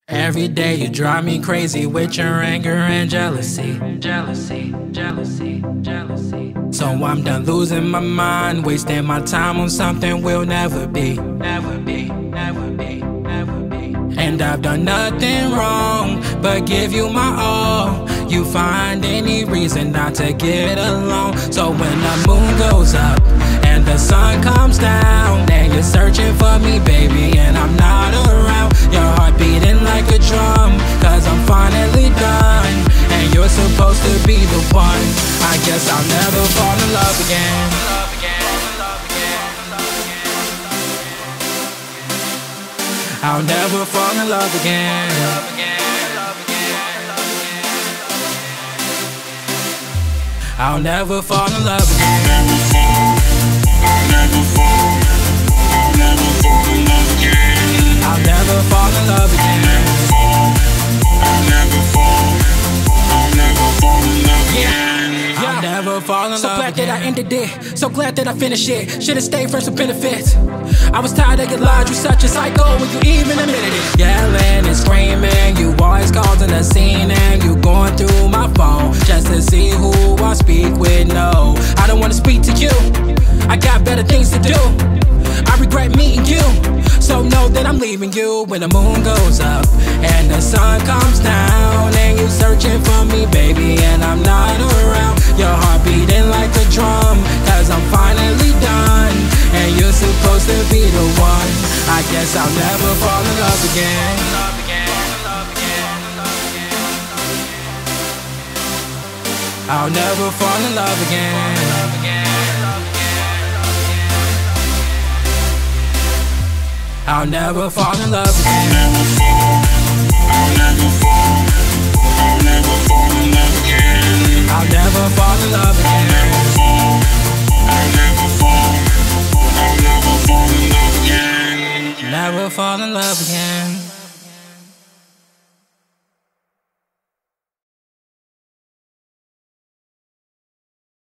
Every day you drive me crazy with your anger and jealousy. Jealousy, jealousy, jealousy. So I'm done losing my mind, wasting my time on something we'll never be. Never be, never be, never be. And I've done nothing wrong but give you my all. You find any reason not to get along. So when the moon goes up and the sun comes down, and you're searching for me, baby, and I'm not around, your heart beating like a drum, cause I'm finally done, and you're supposed to be the one. I guess I'll never fall in love again. I'll never fall in love again. I'll never fall in love again. I'll never fall in love again. I'll never fall in love again. I'll never fall in love again. I'll never fall in love again. So glad that I ended it, so glad that I finished it. Should've stayed for some benefits. I was tired of your lies, you such a psycho when you even admitted it. Yelling and screaming, you always causing a scene, and you going through my phone just to see who I speak with. No, I don't wanna speak to you, I got better things to do. I regret meeting you, so know that I'm leaving you. when the moon goes up and the sun comes down, and you searching for me, baby, and I'm not around, your heart beating like a drum, cause I'm finally done, and you're supposed to be the one. I guess I'll never fall in love again. I'll never fall in love again. I'll never fall in love again. I'll never fall in love again. I'll never fall in love again. I'll never fall in love again. Never fall in love again.